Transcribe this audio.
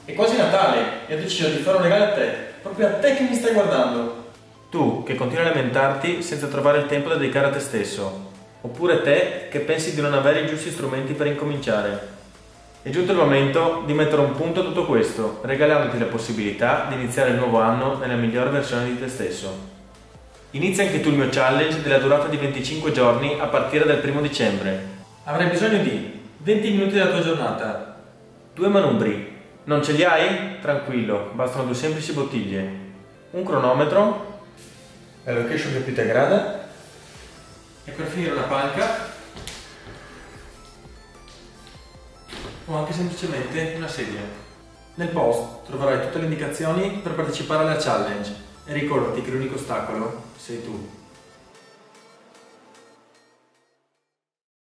È quasi Natale e ho deciso di fare un regalo a te, proprio a te che mi stai guardando. Tu che continui a lamentarti senza trovare il tempo da dedicare a te stesso, oppure te che pensi di non avere i giusti strumenti per incominciare. È giunto il momento di mettere un punto a tutto questo, regalandoti la possibilità di iniziare il nuovo anno nella migliore versione di te stesso. Inizia anche tu il mio challenge della durata di 25 giorni a partire dal 1° dicembre. Avrai bisogno di 20 minuti della tua giornata. 2 manubri. Non ce li hai? Tranquillo, bastano 2 semplici bottiglie. Un cronometro. La location che più ti aggrada. E per finire una panca. O anche semplicemente una sedia. Nel post troverai tutte le indicazioni per partecipare alla challenge e ricordati che l'unico ostacolo sei tu.